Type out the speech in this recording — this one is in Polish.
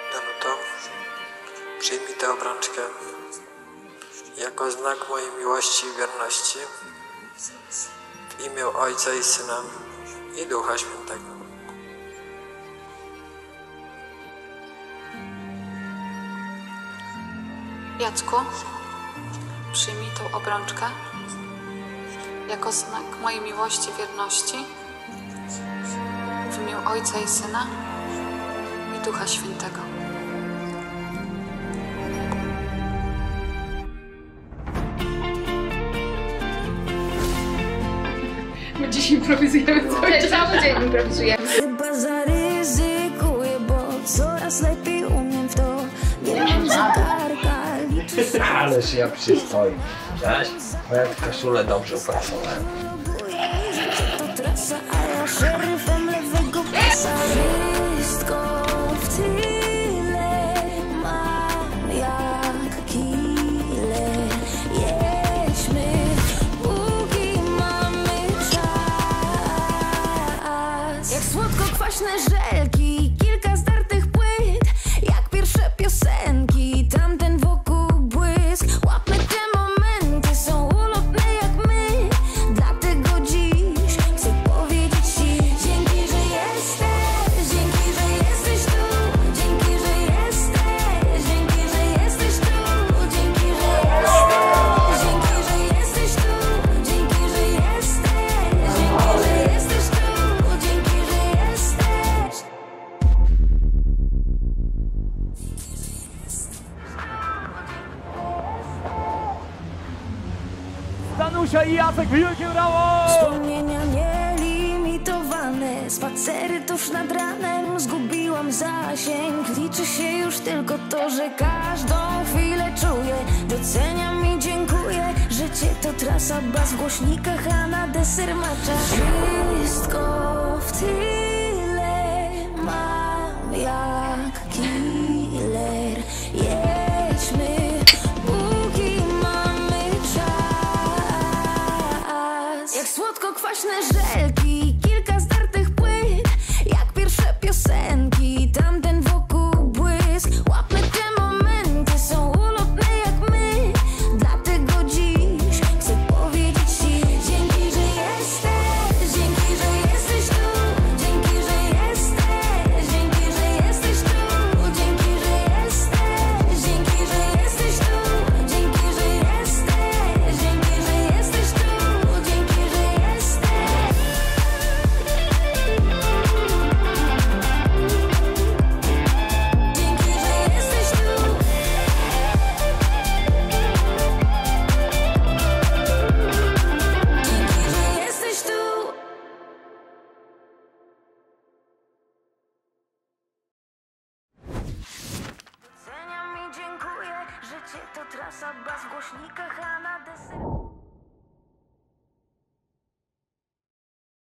Danuto, przyjmij tę obrączkę jako znak mojej miłości i wierności w imię Ojca i Syna i Ducha Świętego. Jacku, przyjmij tą obrączkę jako znak mojej miłości i wierności w imię Ojca i Syna i Ducha Świętego. My dziś improwizujemy cały dzień improwizujemy. Chyba zaryzykuję, bo coraz lepiej umiem w to. Nie mam zegarka, liczę. Ależ ja przystoi. Cześć. Moja koszulę dobrze uprasowałem. To trasa, a ja szeryfem lewego pasa. Wszystko w tyle mam jak killer. Jedźmy, póki mamy czas. Jak słodko-kwaśne żelki, kilka zdartych płyt. Jak pierwsze piosenki, tamten wokół błysk. Łapmy te momenty, są ulotne jak my. Dlatego dziś chcę powiedzieć ci dzięki, że jesteś. Dzięki, że jesteś tu. Dzięki, że jesteś. Dzięki, że jesteś tu. Dzięki, że jesteś. Dzięki, że jesteś tu. Dzięki, że jesteś. Dzięki, że jesteś tu. Dzięki, że jesteś. Danusia i Jacek, wielkie brawo! Wspomnienia nielimitowane, spacery tuż nad ranem, zgubiłam zasięg. Liczy się już tylko to, że każdą chwilę czuję. Doceniam i dziękuję. Życie to trasa, bas w głośnikach, a na deser macza. Wszystko w tyle mam jak killer. Jedźmy, póki mamy czas. Jak słodko-kwaśne żelki, kilka zdartych płyt. Jak pierwsze piosenki, tamten wokół błysk. Łapmy te momenty, są ulotne jak my. Dlatego dziś chcę powiedzieć ci dzięki, że jesteś. Dzięki, że jesteś tu. Dzięki, że jesteś. Dzięki, że jesteś tu. Dzięki, że jesteś. Dzięki, że jesteś tu. Dzięki, że jesteś. Dzięki, że jesteś tu. Dzięki, że jesteś. Dzięki, że jesteś tu. Dzięki, że jesteś tu. Doceniam i dziękuję. Życie to trasa, bas w głośnikach, a na deser.